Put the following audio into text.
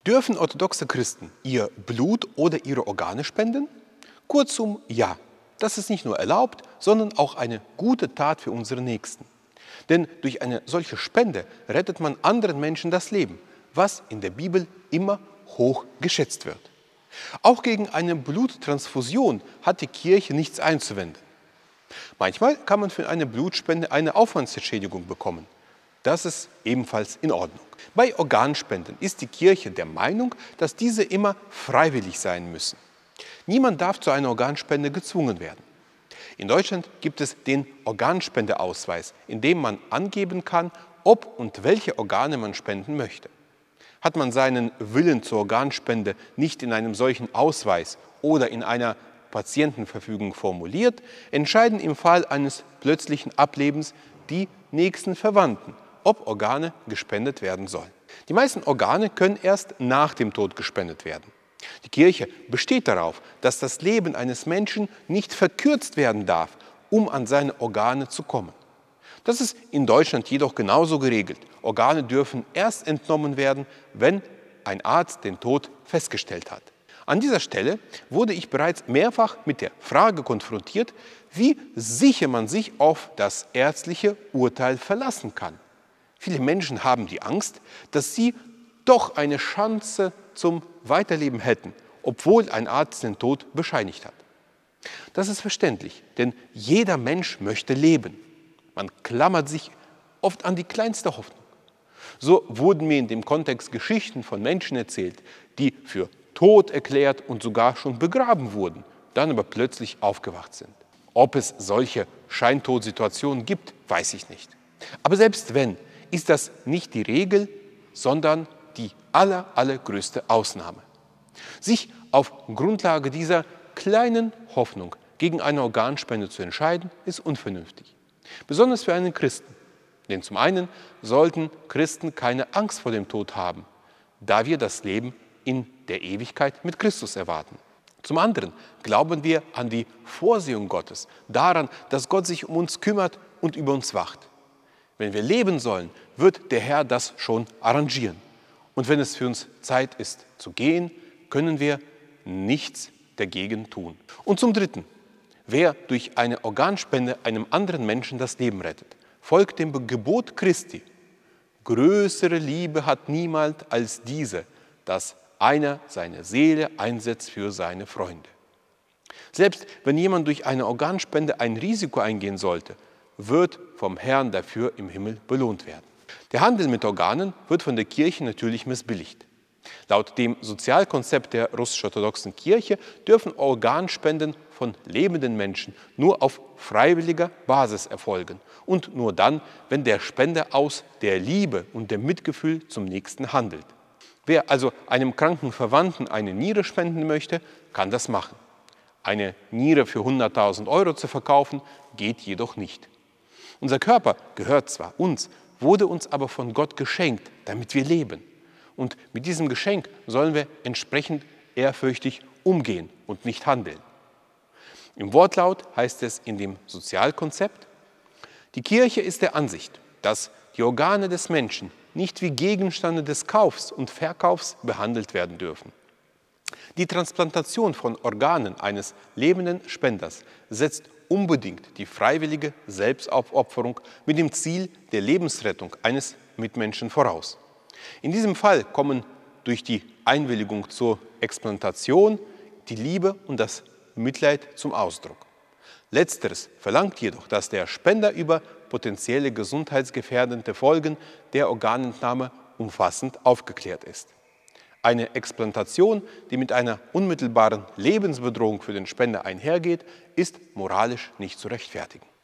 Dürfen orthodoxe Christen ihr Blut oder ihre Organe spenden? Kurzum, ja. Das ist nicht nur erlaubt, sondern auch eine gute Tat für unsere Nächsten. Denn durch eine solche Spende rettet man anderen Menschen das Leben, was in der Bibel immer hoch geschätzt wird. Auch gegen eine Bluttransfusion hat die Kirche nichts einzuwenden. Manchmal kann man für eine Blutspende eine Aufwandsentschädigung bekommen. Das ist ebenfalls in Ordnung. Bei Organspenden ist die Kirche der Meinung, dass diese immer freiwillig sein müssen. Niemand darf zu einer Organspende gezwungen werden. In Deutschland gibt es den Organspendeausweis, in dem man angeben kann, ob und welche Organe man spenden möchte. Hat man seinen Willen zur Organspende nicht in einem solchen Ausweis oder in einer Patientenverfügung formuliert, entscheiden im Fall eines plötzlichen Ablebens die nächsten Verwandten, ob Organe gespendet werden sollen. Die meisten Organe können erst nach dem Tod gespendet werden. Die Kirche besteht darauf, dass das Leben eines Menschen nicht verkürzt werden darf, um an seine Organe zu kommen. Das ist in Deutschland jedoch genauso geregelt. Organe dürfen erst entnommen werden, wenn ein Arzt den Tod festgestellt hat. An dieser Stelle wurde ich bereits mehrfach mit der Frage konfrontiert, wie sicher man sich auf das ärztliche Urteil verlassen kann. Viele Menschen haben die Angst, dass sie doch eine Chance zum Weiterleben hätten, obwohl ein Arzt den Tod bescheinigt hat. Das ist verständlich, denn jeder Mensch möchte leben. Man klammert sich oft an die kleinste Hoffnung. So wurden mir in dem Kontext Geschichten von Menschen erzählt, die für tot erklärt und sogar schon begraben wurden, dann aber plötzlich aufgewacht sind. Ob es solche Scheintodsituationen gibt, weiß ich nicht. Aber selbst wenn, ist das nicht die Regel, sondern die allergrößte Ausnahme. Sich auf Grundlage dieser kleinen Hoffnung gegen eine Organspende zu entscheiden, ist unvernünftig. Besonders für einen Christen. Denn zum einen sollten Christen keine Angst vor dem Tod haben, da wir das Leben in der Ewigkeit mit Christus erwarten. Zum anderen glauben wir an die Vorsehung Gottes, daran, dass Gott sich um uns kümmert und über uns wacht. Wenn wir leben sollen, wird der Herr das schon arrangieren. Und wenn es für uns Zeit ist zu gehen, können wir nichts dagegen tun. Und zum Dritten, wer durch eine Organspende einem anderen Menschen das Leben rettet, folgt dem Gebot Christi. Größere Liebe hat niemand als diese, dass einer seine Seele einsetzt für seine Freunde. Selbst wenn jemand durch eine Organspende ein Risiko eingehen sollte, wird vom Herrn dafür im Himmel belohnt werden. Der Handel mit Organen wird von der Kirche natürlich missbilligt. Laut dem Sozialkonzept der russisch-orthodoxen Kirche dürfen Organspenden von lebenden Menschen nur auf freiwilliger Basis erfolgen und nur dann, wenn der Spender aus der Liebe und dem Mitgefühl zum Nächsten handelt. Wer also einem kranken Verwandten eine Niere spenden möchte, kann das machen. Eine Niere für 100.000 Euro zu verkaufen, geht jedoch nicht. Unser Körper gehört zwar uns, wurde uns aber von Gott geschenkt, damit wir leben. Und mit diesem Geschenk sollen wir entsprechend ehrfürchtig umgehen und nicht handeln. Im Wortlaut heißt es in dem Sozialkonzept: Die Kirche ist der Ansicht, dass die Organe des Menschen nicht wie Gegenstände des Kaufs und Verkaufs behandelt werden dürfen. Die Transplantation von Organen eines lebenden Spenders setzt unbedingt die freiwillige Selbstaufopferung mit dem Ziel der Lebensrettung eines Mitmenschen voraus. In diesem Fall kommen durch die Einwilligung zur Explantation die Liebe und das Mitleid zum Ausdruck. Letzteres verlangt jedoch, dass der Spender über potenzielle gesundheitsgefährdende Folgen der Organentnahme umfassend aufgeklärt ist. Eine Explantation, die mit einer unmittelbaren Lebensbedrohung für den Spender einhergeht, ist moralisch nicht zu rechtfertigen.